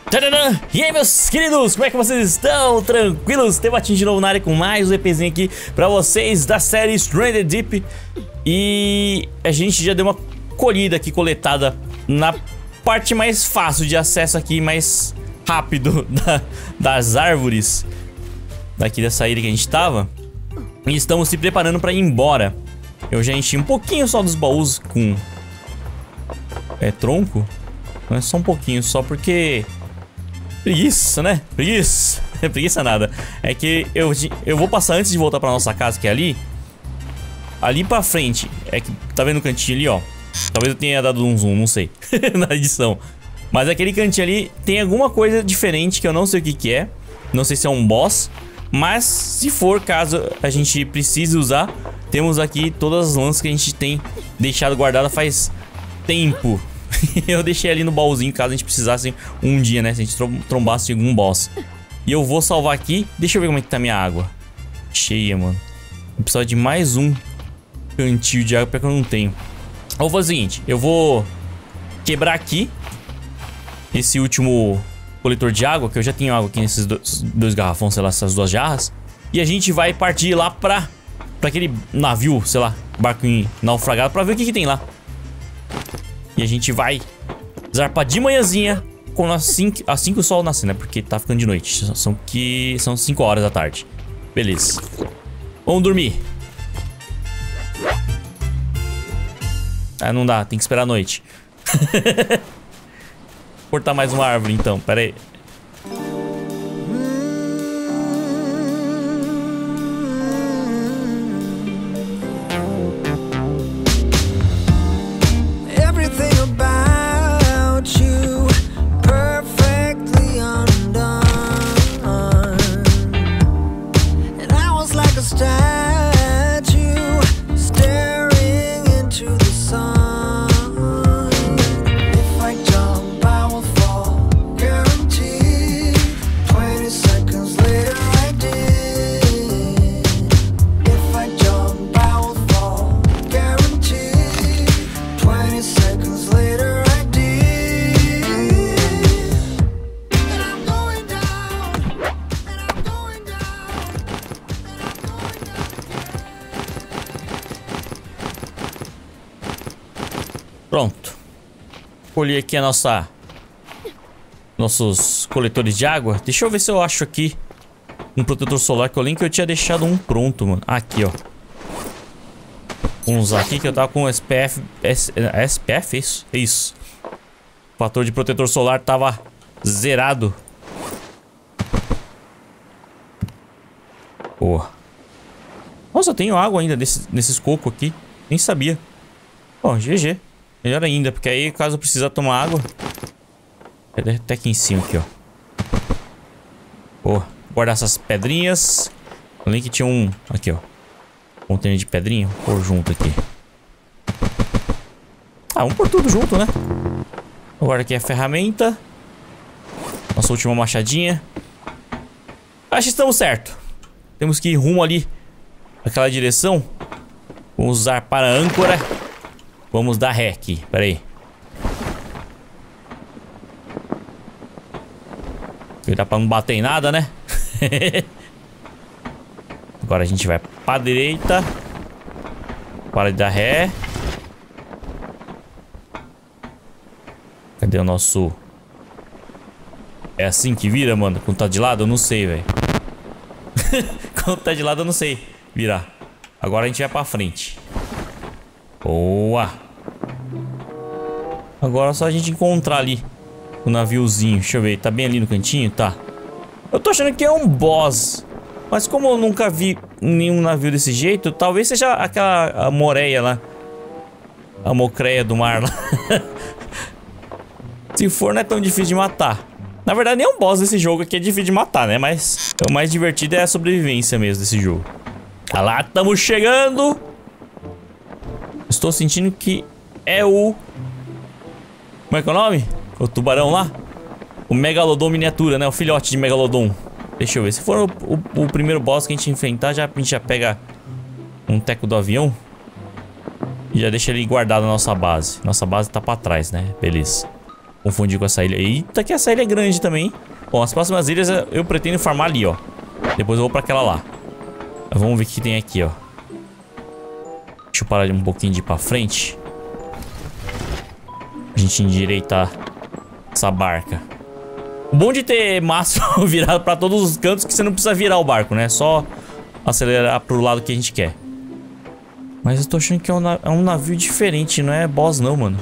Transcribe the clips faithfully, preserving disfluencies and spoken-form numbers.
Tadadã! E aí, meus queridos, como é que vocês estão? Tranquilos? Tebatinho de novo na área com mais um EPzinho aqui pra vocês da série Stranded Deep. E a gente já deu uma colhida aqui, coletada na parte mais fácil de acesso aqui, mais rápido da, das árvores daqui dessa ilha que a gente tava. E estamos se preparando pra ir embora. Eu já enchi um pouquinho só dos baús com... É tronco? Não é só um pouquinho, só porque... Preguiça, né? Preguiça. Preguiça nada. É que eu, eu vou passar antes de voltar pra nossa casa, que é ali. Ali pra frente. É que tá vendo o cantinho ali, ó. Talvez eu tenha dado um zoom, não sei. Na edição. Mas aquele cantinho ali tem alguma coisa diferente que eu não sei o que que é. Não sei se é um boss. Mas se for, caso a gente precise usar, temos aqui todas as lanças que a gente tem deixado guardada faz tempo. Eu deixei ali no baúzinho caso a gente precisasse um dia, né? Se a gente trombasse algum boss. E eu vou salvar aqui. Deixa eu ver como é que tá minha água. Cheia, mano. Eu preciso de mais um cantil de água, porque eu não tenho. Eu vou fazer o seguinte. Eu vou quebrar aqui esse último coletor de água, que eu já tenho água aqui nesses dois, dois garrafões, sei lá, essas duas jarras. E a gente vai partir lá pra, pra aquele navio, sei lá, barco naufragado, pra ver o que que tem lá. E a gente vai zarpar de manhãzinha com assim, assim que o sol nascer, né? Porque tá ficando de noite. São que são cinco horas da tarde. Beleza. Vamos dormir. Ah, não dá. Tem que esperar a noite. Cortar mais uma árvore, então. Pera aí. Pronto. Colhi aqui a nossa... Nossos coletores de água. Deixa eu ver se eu acho aqui um protetor solar, que eu lembro que eu tinha deixado um pronto, mano. Aqui, ó. Vamos usar aqui que eu tava com S P F... S, S P F? Isso? Isso. O fator de protetor solar tava zerado. Boa. Nossa, eu tenho água ainda desse, nesses cocos aqui. Nem sabia. Bom, G G. Melhor ainda, porque aí caso eu precisar tomar água. É até aqui em cima, aqui, ó. Boa. Guardar essas pedrinhas. Além que tinha um... Aqui, ó. Container de pedrinha. Vou pôr junto aqui. Ah, vamos pôr tudo junto, né? Agora aqui a ferramenta. Nossa última machadinha. Acho que estamos certo. Temos que ir rumo ali. Aquela direção. Vamos usar para a âncora. Vamos dar ré aqui, pera aí. Cuidar pra não bater em nada, né? Agora a gente vai pra direita. Para de dar ré. Cadê o nosso... É assim que vira, mano? Quando tá de lado, eu não sei, velho. Quando tá de lado, eu não sei virar. Agora a gente vai pra frente. Boa. Agora é só a gente encontrar ali o naviozinho. Deixa eu ver, tá bem ali no cantinho? Tá. Eu tô achando que é um boss, mas como eu nunca vi nenhum navio desse jeito, talvez seja aquela a moreia lá. A mocreia do mar lá. Se for, não é tão difícil de matar. Na verdade, nem um boss desse jogo aqui é difícil de matar, né? Mas o mais divertido é a sobrevivência mesmo desse jogo. Tá lá, estamos chegando. Estou sentindo que é o... Como é que é o nome? O tubarão lá? O Megalodon miniatura, né? O filhote de Megalodon. Deixa eu ver. Se for o, o, o primeiro boss que a gente enfrentar, já, a gente já pega um teco do avião. E já deixa ele guardado na nossa base. Nossa base tá pra trás, né? Beleza. Confundir com essa ilha. Eita, que essa ilha é grande também. Bom, as próximas ilhas eu pretendo farmar ali, ó. Depois eu vou pra aquela lá. Mas vamos ver o que tem aqui, ó. Deixa eu parar um pouquinho de ir pra frente. A gente endireitar essa barca. O bom de ter mastro virado pra todos os cantos é que você não precisa virar o barco, né? Só acelerar pro lado que a gente quer. Mas eu tô achando que é um, é um navio diferente, não é boss não, mano.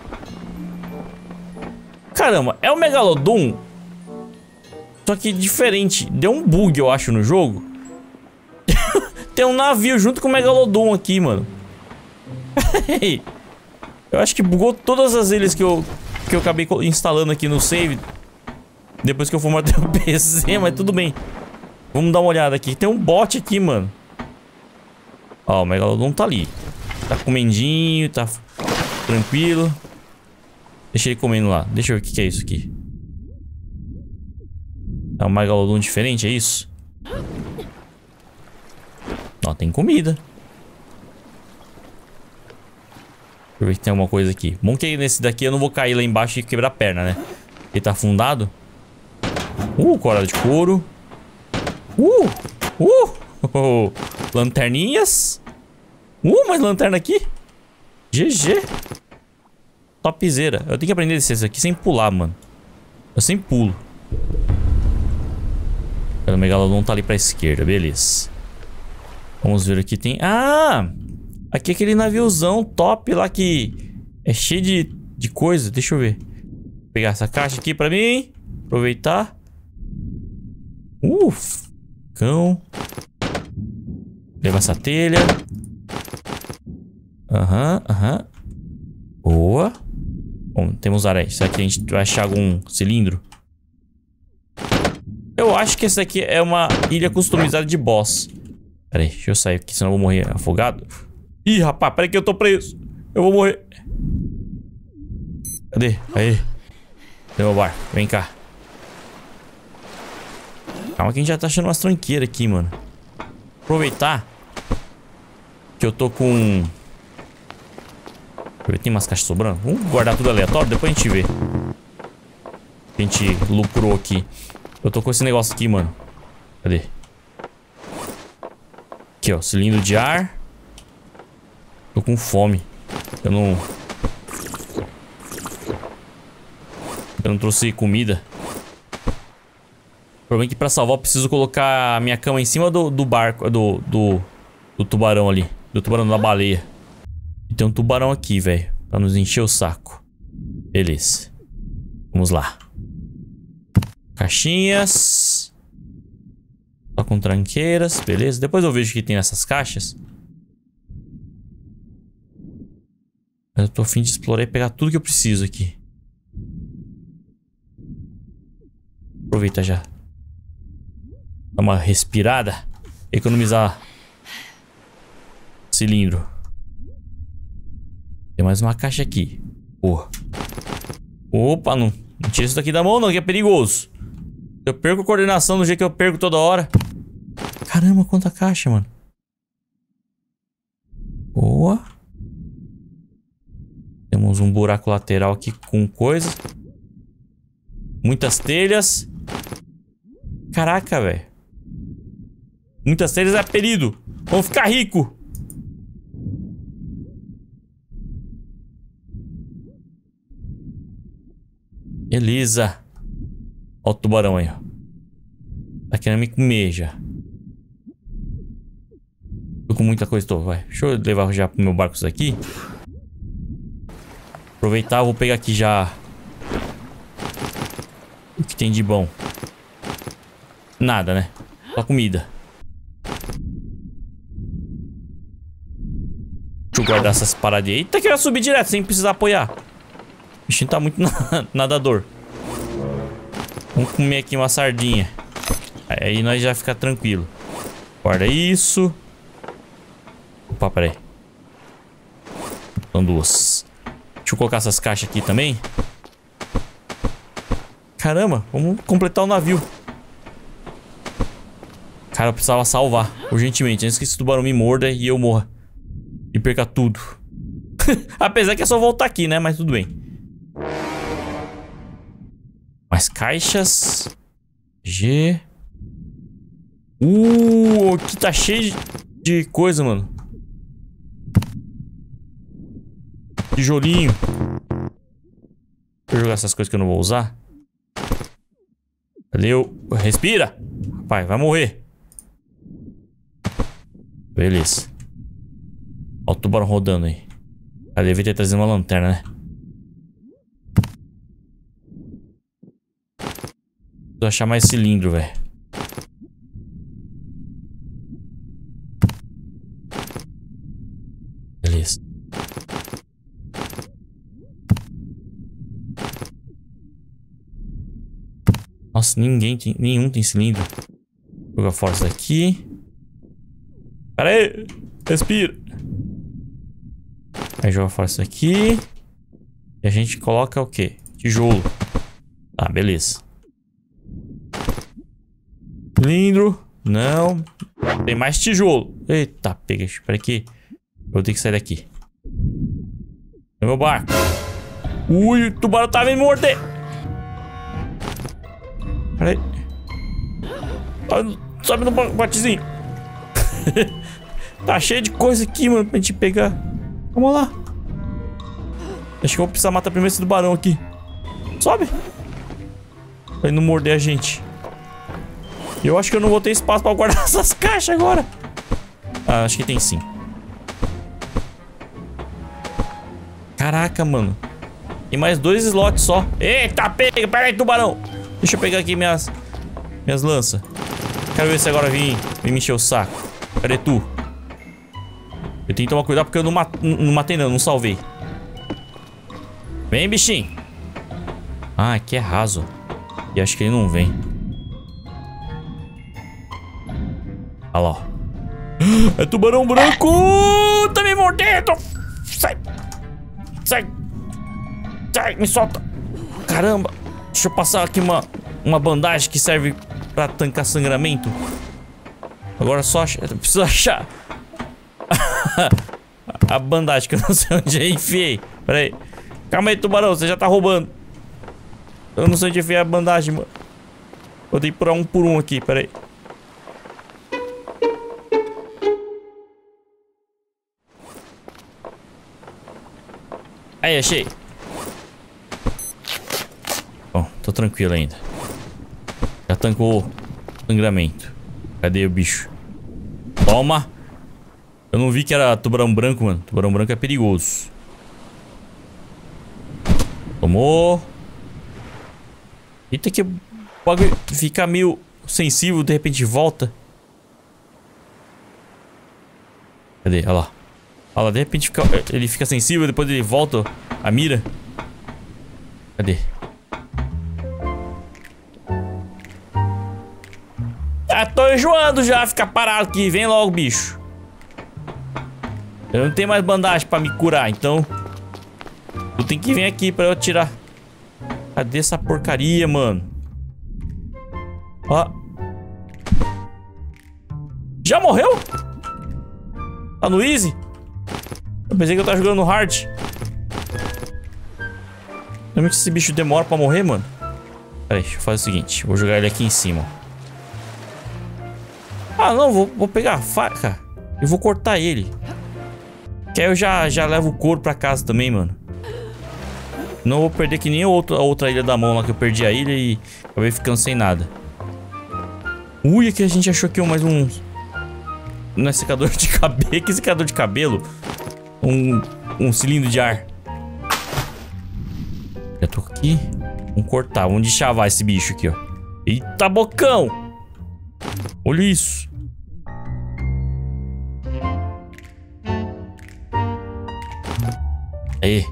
Caramba, é o Megalodon. Só que diferente. Deu um bug, eu acho, no jogo. Tem um navio junto com o Megalodon aqui, mano. Eu acho que bugou todas as ilhas que eu, que eu acabei instalando aqui no save. Depois que eu formatei o P C, mas tudo bem. Vamos dar uma olhada aqui. Tem um bot aqui, mano. Ó, o Megalodon tá ali. Tá comendinho, tá tranquilo. Deixa ele comendo lá. Deixa eu ver o que, que é isso aqui. É um Megalodon diferente, é isso? Ó, tem comida. Deixa eu ver se tem alguma coisa aqui. Bom que nesse daqui eu não vou cair lá embaixo e quebrar a perna, né? Ele tá afundado. Uh, corda de couro. Uh, uh, oh, lanterninhas. Uh, mais lanterna aqui. G G. Topzera. Eu tenho que aprender a descer isso aqui sem pular, mano. Eu sempre pulo. O Megalodon tá ali pra esquerda, beleza. Vamos ver o que tem. Ah! Aqui é aquele naviozão top lá que é cheio de, de coisa. Deixa eu ver. Vou pegar essa caixa aqui pra mim. Aproveitar. Uf. Cão. Leva essa telha. Aham, uhum, aham. Uhum. Boa. Bom, temos areia. Será que a gente vai achar algum cilindro? Eu acho que essa daqui é uma ilha customizada de boss. Pera aí, deixa eu sair aqui, senão eu vou morrer afogado. Ih, rapaz, peraí que eu tô preso. Eu vou morrer. Cadê? Aí. Cadê meu barco? Vem cá. Calma que a gente já tá achando umas tranqueiras aqui, mano. Aproveitar que eu tô com... Tem umas caixas sobrando. Vamos guardar tudo aleatório, depois a gente vê. A gente lucrou aqui. Eu tô com esse negócio aqui, mano. Cadê? Aqui, ó, cilindro de ar. Tô com fome. Eu não... Eu não trouxe comida. O problema é que pra salvar eu preciso colocar a minha cama em cima do, do barco, do, do, do tubarão ali. Do tubarão da baleia. E tem um tubarão aqui, velho. Pra nos encher o saco. Beleza. Vamos lá. Caixinhas. Só com tranqueiras, beleza. Depois eu vejo o que tem nessas caixas. Eu tô a fim de explorar e pegar tudo que eu preciso aqui. Aproveita já. Dá uma respirada. Economizar cilindro. Tem mais uma caixa aqui. Porra. Opa, não, não tira isso daqui da mão não, que é perigoso. Eu perco a coordenação do jeito que eu perco toda hora. Caramba, quanta caixa, mano. Boa. Temos um buraco lateral aqui com coisa. Muitas telhas. Caraca, velho. Muitas telhas é apelido. Vamos ficar rico. Beleza. Olha o tubarão aí, ó. Tá querendo me comer já. Tô com muita coisa, tô, vai. Deixa eu levar já pro meu barco isso aqui. Aproveitar, vou pegar aqui já o que tem de bom. Nada, né? Só comida. Deixa eu guardar essas paradinhas. Eita, que eu ia subir direto sem precisar apoiar. O bichinho tá muito nadador. Vamos comer aqui uma sardinha. Aí nós já fica tranquilo. Guarda isso. Opa, peraí. São duas. Deixa eu colocar essas caixas aqui também. Caramba, vamos completar o navio. Cara, eu precisava salvar urgentemente, antes que esse tubarão me morda e eu morra. E perca tudo. Apesar que é só voltar aqui, né? Mas tudo bem. Mais caixas. G. Uh, aqui tá cheio de coisa, mano. Tijolinho. Deixa eu jogar essas coisas que eu não vou usar. Valeu. Respira. Rapaz, vai morrer. Beleza. Olha o tubarão rodando aí. Eu devia ter trazido uma lanterna, né? Preciso achar mais cilindro, velho. Beleza. Nossa, ninguém tem, nenhum tem cilindro. Vou jogar fora isso daqui. Pera aí, respira. Aí joga fora isso daqui. E a gente coloca o quê? Tijolo. Tá, beleza. Cilindro. Não. Tem mais tijolo. Eita, pega. Espera aqui. Eu vou ter que sair daqui. É meu barco. Ui, o tubarão tá vindo me morder. Pera aí. Sobe no botezinho. Tá cheio de coisa aqui, mano, pra gente pegar. Vamos lá. Acho que eu vou precisar matar primeiro esse tubarão aqui. Sobe. Pra ele não morder a gente. Eu acho que eu não vou ter espaço pra guardar essas caixas agora. Ah, acho que tem sim. Caraca, mano. Tem mais dois slots só. Eita, pega. Pera aí, tubarão. Deixa eu pegar aqui minhas Minhas lanças. Quero ver se agora vem, vem me encher o saco. Cadê tu? Eu tenho que tomar cuidado porque eu não, mat não matei não, não salvei. Vem, bichinho. Ah, aqui é raso. E acho que ele não vem. Olha lá, ó. É tubarão branco. Tá me mordendo. Sai. Sai. Sai, me solta. Caramba. Deixa eu passar aqui uma, uma bandagem que serve pra tancar sangramento. Agora só achar, eu preciso achar a bandagem que eu não sei onde eu enfiei. Pera aí. Calma aí, tubarão, você já tá roubando. Eu não sei onde enfiar a bandagem, mano. Vou ter que por um por um aqui, pera aí. Aí, achei. Bom, tô tranquilo ainda. Já tancou sangramento. Cadê o bicho? Toma. Eu não vi que era tubarão branco, mano. Tubarão branco é perigoso. Tomou. Eita, que o bagulho fica meio sensível, de repente volta. Cadê? Olha lá. Olha lá, de repente fica, ele fica sensível, depois ele volta a mira. Cadê? Ah, tô enjoando já, fica parado aqui. Vem logo, bicho. Eu não tenho mais bandagem pra me curar, então tu tem que vir aqui pra eu tirar. Cadê essa porcaria, mano? Ó. Já morreu? Tá no easy? Eu pensei que eu tava jogando no hard. Realmente esse bicho demora pra morrer, mano. Pera aí, deixa eu fazer o seguinte. Vou jogar ele aqui em cima. Ah, não, vou, vou pegar a faca e vou cortar ele. Que aí eu já, já levo o couro pra casa também, mano. Não vou perder que nem a outra, a outra ilha da mão lá, que eu perdi a ilha e acabei ficando sem nada. Ui, aqui a gente achou aqui mais um... Não é secador de cabelo. Que secador de cabelo? Um, um cilindro de ar. Já tô aqui. Vamos cortar, vamos deschavar esse bicho aqui, ó. Eita, bocão! Olha isso. Aí.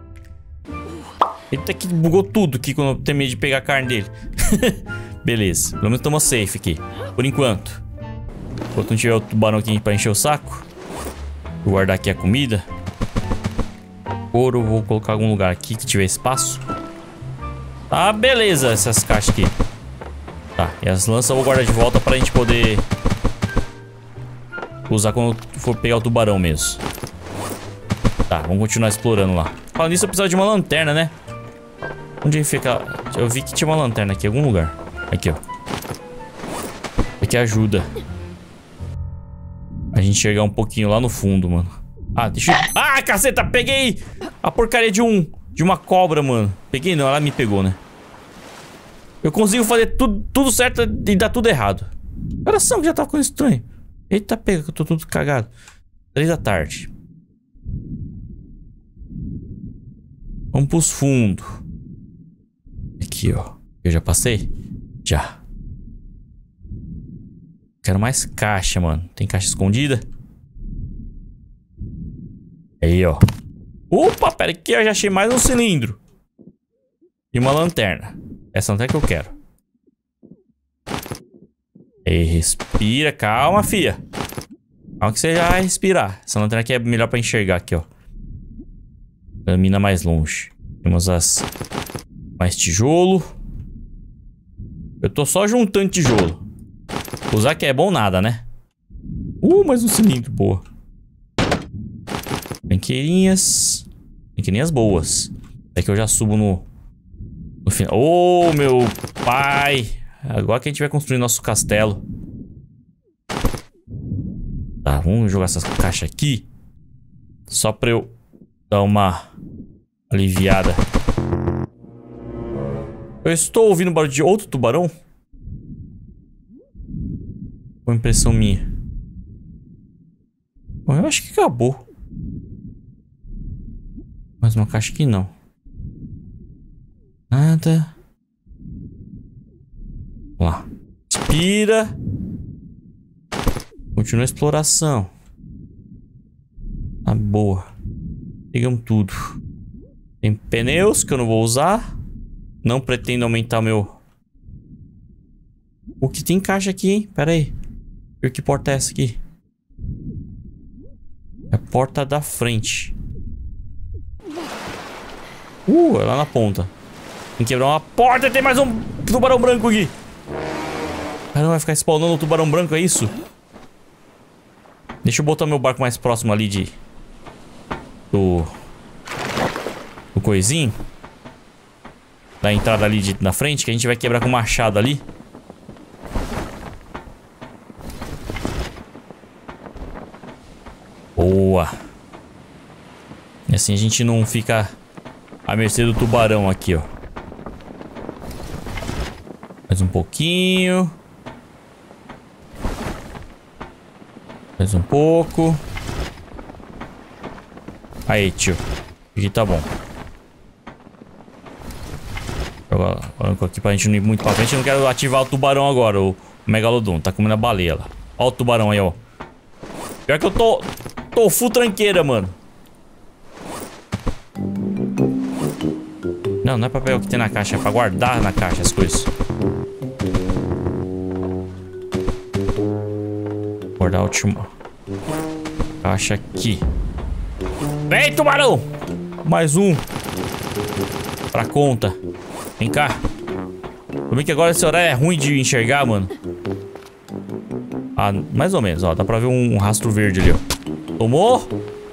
Eita, que bugou tudo aqui quando eu terminei de pegar a carne dele. Beleza, pelo menos estamos safe aqui. Por enquanto. Enquanto não tiver o tubarão aqui pra encher o saco. Vou guardar aqui a comida. Ouro, vou colocar em algum lugar aqui que tiver espaço. Tá, beleza, essas caixas aqui. Tá, e as lanças eu vou guardar de volta pra gente poder usar quando for pegar o tubarão mesmo. Tá, vamos continuar explorando lá. Falando nisso, eu precisava de uma lanterna, né? Onde fica? Eu vi que tinha uma lanterna aqui em algum lugar. Aqui, ó. Aqui ajuda a gente chegar um pouquinho lá no fundo, mano. Ah, deixa eu... Ah, caceta, peguei a porcaria de um... De uma cobra, mano. Peguei não, ela me pegou, né? Eu consigo fazer tudo, tudo certo e dar tudo errado. Coração que já tá ficando estranho. Eita, pega que eu tô tudo cagado. Três da tarde. Vamos pros fundos. Aqui, ó. Eu já passei? Já. Quero mais caixa, mano. Tem caixa escondida? Aí, ó. Opa, pera aqui, eu já achei mais um cilindro. E uma lanterna. Essa lanterna que eu quero. Aí, respira. Calma, fia. Calma que você já vai respirar. Essa lanterna aqui é melhor pra enxergar aqui, ó. Ilumina mais longe. Temos as... Mais tijolo. Eu tô só juntando tijolo. Usar que é bom nada, né? Uh, mais um cilindro, boa. Banqueirinhas. Banqueirinhas boas. É que eu já subo no... No final. Oh, meu pai. Agora que a gente vai construir nosso castelo. Tá, vamos jogar essas caixas aqui. Só pra eu dar uma aliviada. Eu estou ouvindo barulho de outro tubarão? Uma impressão minha. Bom, eu acho que acabou. Mais uma caixa aqui não. Nada. Vamos lá. Inspira. Continua a exploração. Tá boa. Pegamos tudo. Tem pneus que eu não vou usar. Não pretendo aumentar o meu... O que tem caixa aqui, hein? Pera aí. E que porta é essa aqui? É a porta da frente. Uh, é lá na ponta. Tem que quebrar uma porta e tem mais um tubarão branco aqui. Caramba, vai ficar spawnando um tubarão branco, é isso? Deixa eu botar meu barco mais próximo ali de... Do... Do coisinho. Da entrada ali de, na frente, que a gente vai quebrar com o machado ali. Boa. E assim a gente não fica à mercê do tubarão aqui, ó. Mais um pouquinho. Mais um pouco. Aí, tio. Aqui tá bom. Agora aqui pra gente não ir muito pra frente. Eu não quero ativar o tubarão agora, o megalodon. Tá comendo a baleia lá. Ó o tubarão aí, ó. Pior que eu tô... Tô full tranqueira, mano. Não, não é pra pegar o que tem na caixa. É pra guardar na caixa as coisas. Guardar a última caixa aqui. Vem, tubarão! Mais um. Pra conta. Vem cá. Também que agora esse horário é ruim de enxergar, mano. Ah, mais ou menos, ó. Dá pra ver um, um rastro verde ali, ó. Tomou?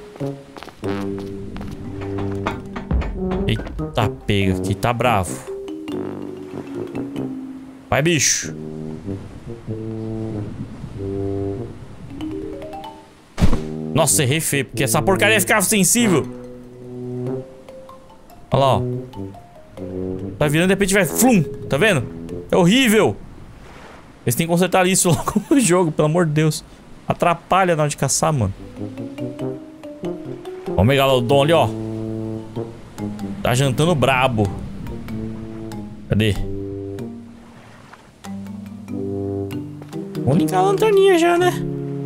Eita, pega aqui. Tá bravo. Vai, bicho. Nossa, errei feio. Porque essa porcaria ficava sensível. Olha lá, ó. Tá virando, de repente vai flum. Tá vendo? É horrível. Eles têm que consertar isso logo no jogo, pelo amor de Deus. Atrapalha na hora de caçar, mano. Ó o megalodon ali, ó. Tá jantando brabo. Cadê? Vamos ligar a lanterninha já, né?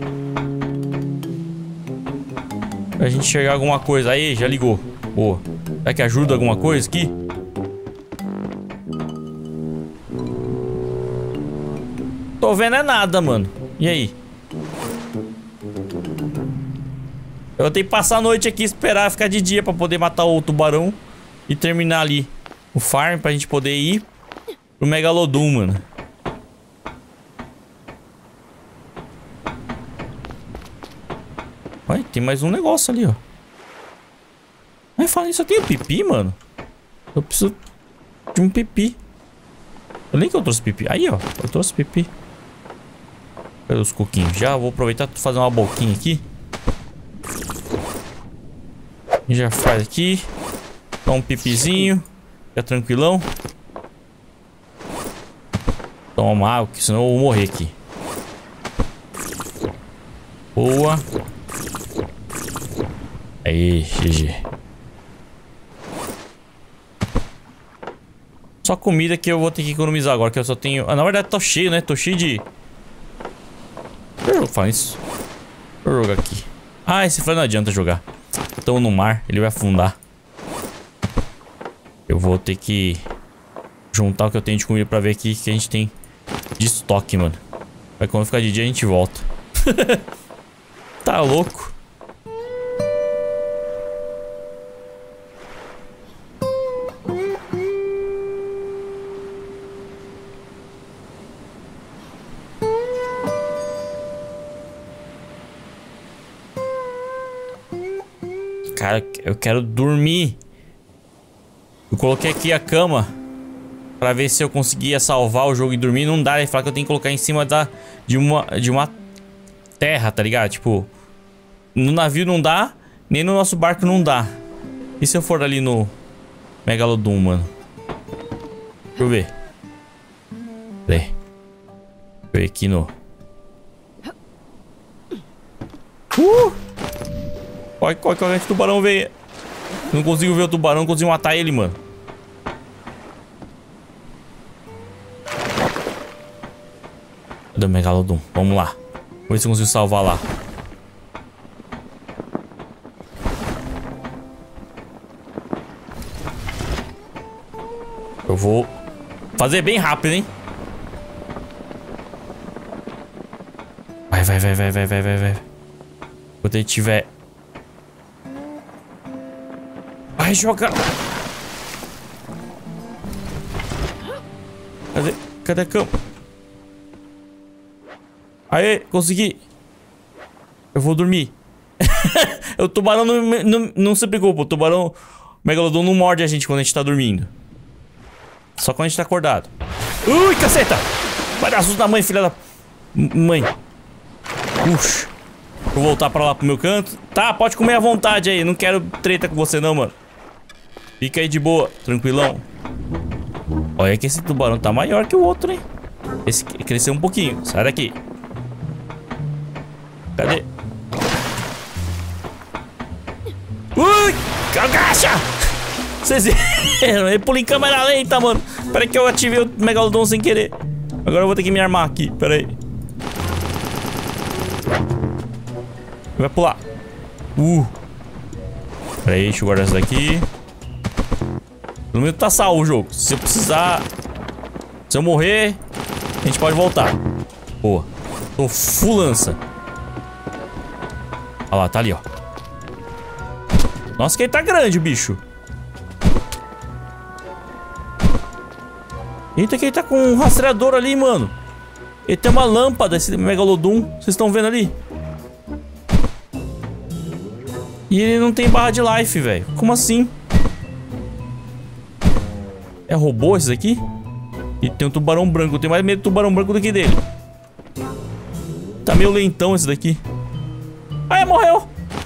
Pra gente enxergar alguma coisa. Aí, já ligou. Boa. Será que ajuda alguma coisa aqui? Tô vendo é nada, mano. E aí? Eu vou ter que passar a noite aqui e esperar ficar de dia pra poder matar o tubarão e terminar ali o farm pra gente poder ir pro megalodon, mano. Vai, tem mais um negócio ali, ó. Mas fala isso, eu tenho pipi, mano. Eu preciso de um pipi. Eu nem que eu trouxe pipi. Aí, ó. Eu trouxe pipi. Cadê os coquinhos? Já vou aproveitar pra fazer uma boquinha aqui. E já faz aqui. Dá um pipizinho. Fica tranquilão. Toma uma água, que senão eu vou morrer aqui. Boa. Aí, G G. Só comida que eu vou ter que economizar agora, que eu só tenho... Ah, na verdade tô cheio, né? Tô cheio de... Deixa eu fazer isso. Deixa eu jogar aqui. Ah, esse foi não adianta jogar. Estamos no mar, ele vai afundar. Eu vou ter que juntar o que eu tenho de comida pra ver aqui que a gente tem de estoque, mano. Aí quando ficar de dia a gente volta. Tá louco. Cara, eu quero dormir. Eu coloquei aqui a cama pra ver se eu conseguia salvar o jogo e dormir. Não dá, ele fala que eu tenho que colocar em cima da, de, uma, de uma terra, tá ligado? Tipo, no navio não dá, nem no nosso barco não dá. E se eu for ali no Megalodon, mano? Deixa eu ver. Peraí. Deixa eu ver aqui no... Uh! Corre, corre, corre, esse tubarão veio. Não consigo ver o tubarão, não consigo matar ele, mano. Cadê o Megalodon? Vamos lá. Vamos ver se eu consigo salvar lá. Eu vou fazer bem rápido, hein? Vai, vai, vai, vai, vai, vai, vai, vai. Quando ele tiver... Vai jogar. Cadê? Cadê a cama? Aê, consegui. Eu vou dormir. O tubarão não, não, não se preocupa. O tubarão, o Megalodon não morde a gente quando a gente tá dormindo. Só quando a gente tá acordado. Ui, caceta! Vai dar susto na mãe, filha da... Mãe. Puxa. Vou voltar pra lá pro meu canto. Tá, pode comer à vontade aí. Não quero treta com você não, mano. Fica aí de boa, tranquilão. Olha que esse tubarão tá maior que o outro, hein? Esse cresceu um pouquinho. Sai daqui. Cadê? Ui! Agacha! Vocês viram? Ele pula em câmera lenta, mano. Pera aí que eu ativei o Megalodon sem querer. Agora eu vou ter que me armar aqui. Pera aí. Vai pular. Uh. Pera aí, deixa eu guardar isso daqui. Pelo menos tá salvo o jogo. Se eu precisar... Se eu morrer, a gente pode voltar. Boa. Tô full lança. Olha lá, tá ali, ó. Nossa, que ele tá grande, bicho. Eita, que ele tá com um rastreador ali, mano. Ele tem uma lâmpada, esse Megalodon. Vocês estão vendo ali? E ele não tem barra de life, velho. Como assim? É robô esse daqui? E tem um tubarão branco. Eu tenho mais medo do tubarão branco do que dele. Tá meio lentão esse daqui. Ah, morreu.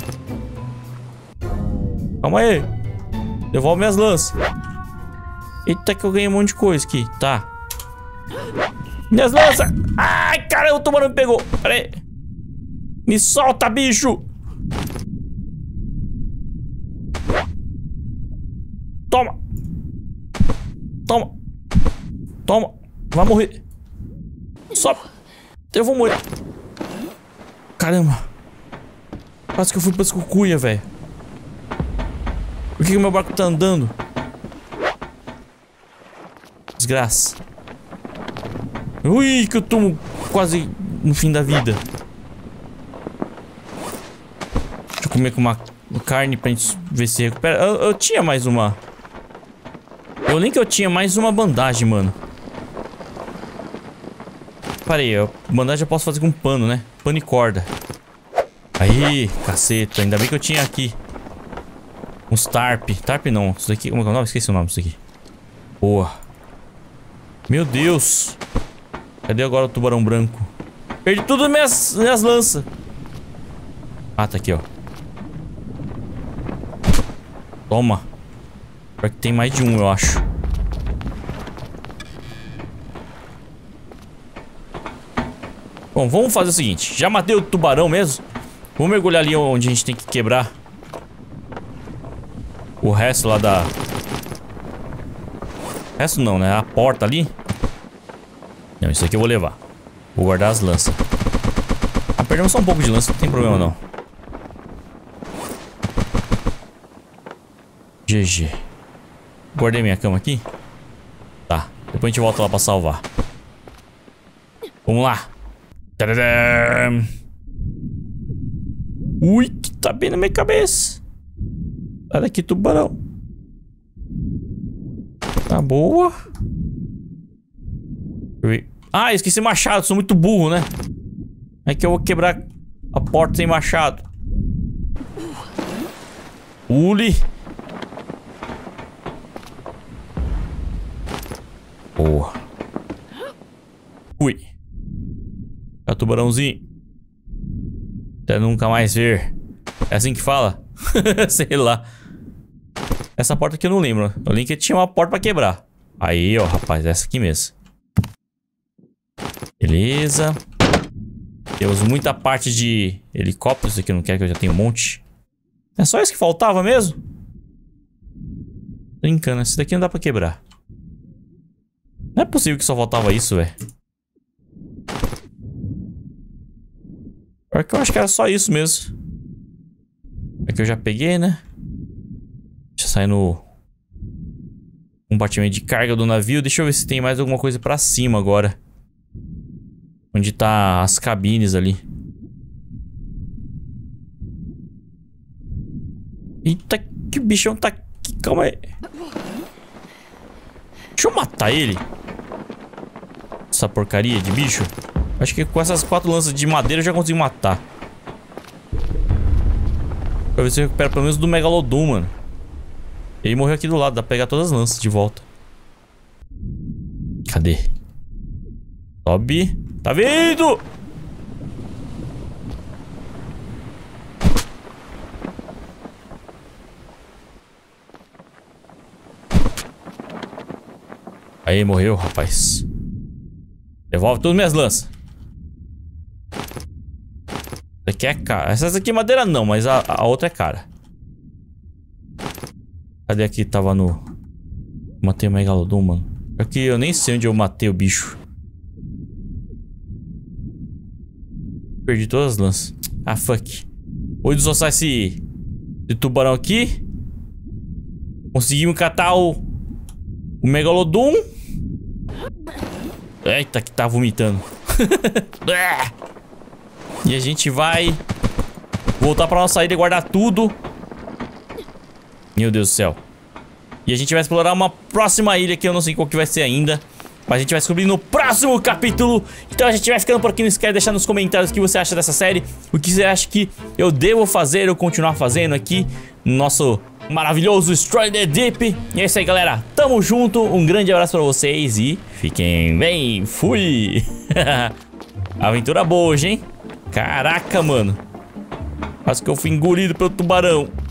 Calma aí. Devolve minhas lanças. Eita, que eu ganhei um monte de coisa aqui. Tá. Minhas lanças. Ai, cara, o tubarão me pegou. Pera aí. Me solta, bicho. Toma. Toma. Toma. Vai morrer. Sobe. Eu vou morrer. Caramba. Quase que eu fui pra esse cucuia, velho. Por que o meu barco tá andando? Desgraça. Ui, que eu tô quase no fim da vida. Deixa eu comer com uma carne pra gente ver se recupera. Eu, eu tinha mais uma... Eu lembro que eu tinha mais uma bandagem, mano. Parei, a bandagem eu posso fazer com pano, né? Pano e corda. Aí, caceta. Ainda bem que eu tinha aqui uns tarp. Tarp não, isso daqui... Como é que é o nome? Esqueci o nome disso aqui. Boa. Meu Deus. Cadê agora o tubarão branco? Perdi tudo minhas, minhas lanças. Ah, tá aqui, ó. Toma. Pior que tem mais de um, eu acho. Bom, vamos fazer o seguinte. Já matei o tubarão mesmo. Vamos mergulhar ali onde a gente tem que quebrar o resto lá da... O resto não, né? A porta ali. Não, isso aqui eu vou levar. Vou guardar as lanças. Ah, perdemos só um pouco de lança, não tem problema não. G G. Guardei minha cama aqui. Tá, depois a gente volta lá pra salvar. Vamos lá. Tadadam. Ui, que tá bem na minha cabeça. Sai daqui, tubarão. Tá boa. Ah, esqueci machado, sou muito burro, né? É que eu vou quebrar a porta sem machado. Uli. Boa. Ui. É o tubarãozinho. Até nunca mais ver. É assim que fala? Sei lá. Essa porta aqui eu não lembro. Eu lembro que tinha uma porta pra quebrar. Aí, ó, rapaz, essa aqui mesmo. Beleza. Temos muita parte de helicópteros aqui. Eu não quero, que eu já tenho um monte. É só isso que faltava mesmo? Brincando, esse daqui não dá pra quebrar. Não é possível que só faltava isso, velho. Pior que eu acho que era só isso mesmo. É que eu já peguei, né? Deixa eu sair no compartimento de carga do navio. Deixa eu ver se tem mais alguma coisa pra cima agora. Onde tá as cabines ali. Eita, que bichão tá aqui. Calma aí. Deixa eu matar ele. Essa porcaria de bicho. Acho que com essas quatro lanças de madeira eu já consigo matar. Pra ver se eu recupero pelo menos do Megalodon, mano. Ele morreu aqui do lado, dá pra pegar todas as lanças de volta. Cadê? Sobe. Tá vindo! Aí, morreu, rapaz. Devolve todas as minhas lanças. Essa aqui é cara. Essas aqui é madeira não, mas a, a outra é cara. Cadê aqui? Tava no... Matei o Megalodon, mano. Aqui eu nem sei onde eu matei o bicho. Perdi todas as lanças. Ah, fuck. Vou desossar esse... Esse tubarão aqui. Conseguimos catar o... O Megalodon. Eita, que tá vomitando. E a gente vai voltar pra nossa ilha e guardar tudo. Meu Deus do céu. E a gente vai explorar uma próxima ilha que eu não sei qual que vai ser ainda. Mas a gente vai descobrir no próximo capítulo. Então a gente vai ficando por aqui. Não esquece de deixar nos comentários o que você acha dessa série. O que você acha que eu devo fazer ou continuar fazendo aqui no nosso maravilhoso Stranded Deep. E é isso aí, galera. Tamo junto. Um grande abraço pra vocês e fiquem bem. Fui. Aventura boa hoje, hein? Caraca, mano. Quase que eu fui engolido pelo tubarão.